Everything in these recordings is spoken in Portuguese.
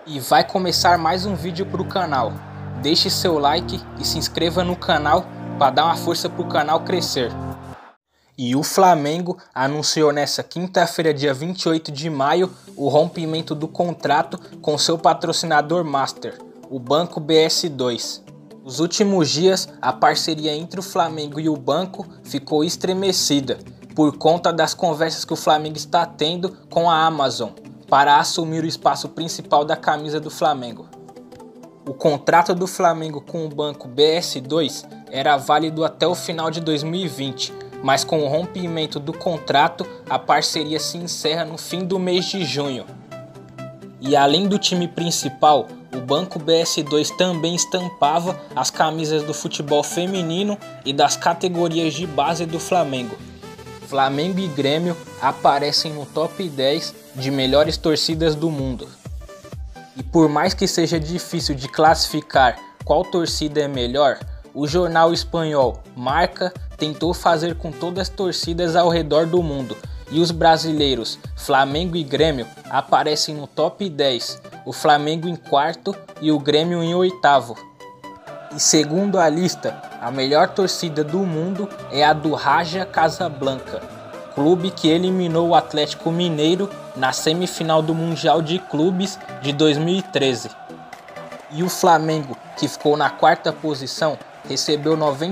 E vai começar mais um vídeo para o canal. Deixe seu like e se inscreva no canal para dar uma força para o canal crescer. E o Flamengo anunciou nessa quinta-feira, dia 28 de maio, o rompimento do contrato com seu patrocinador master, o Banco BS2. Nos últimos dias, a parceria entre o Flamengo e o banco ficou estremecida por conta das conversas que o Flamengo está tendo com a Amazon para assumir o espaço principal da camisa do Flamengo. O contrato do Flamengo com o banco BS2 era válido até o final de 2020, mas com o rompimento do contrato, a parceria se encerra no fim do mês de junho. E além do time principal, o banco BS2 também estampava as camisas do futebol feminino e das categorias de base do Flamengo. Flamengo e Grêmio aparecem no top 10 de melhores torcidas do mundo. E por mais que seja difícil de classificar qual torcida é melhor, o jornal espanhol Marca tentou fazer com todas as torcidas ao redor do mundo, e os brasileiros Flamengo e Grêmio aparecem no top 10, o Flamengo em quarto e o Grêmio em oitavo. E segundo a lista, a melhor torcida do mundo é a do Raja Casablanca, clube que eliminou o Atlético Mineiro na semifinal do Mundial de Clubes de 2013. E o Flamengo, que ficou na quarta posição, recebeu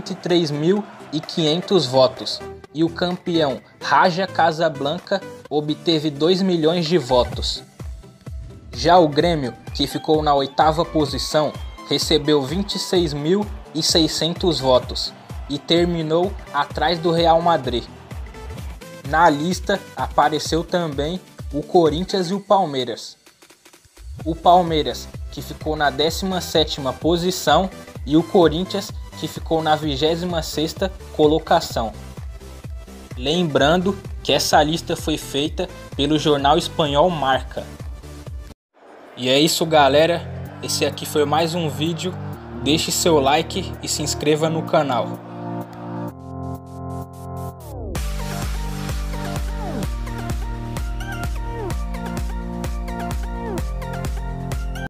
93.500 votos. E o campeão Raja Casablanca obteve 2 milhões de votos. Já o Grêmio, que ficou na oitava posição, recebeu 26.600 votos e terminou atrás do Real Madrid. Na lista apareceu também o Corinthians e o Palmeiras. O Palmeiras, que ficou na 17ª posição, e o Corinthians, que ficou na 26ª colocação. Lembrando que essa lista foi feita pelo jornal espanhol Marca. E é isso, galera. Esse aqui foi mais um vídeo. Deixe seu like e se inscreva no canal.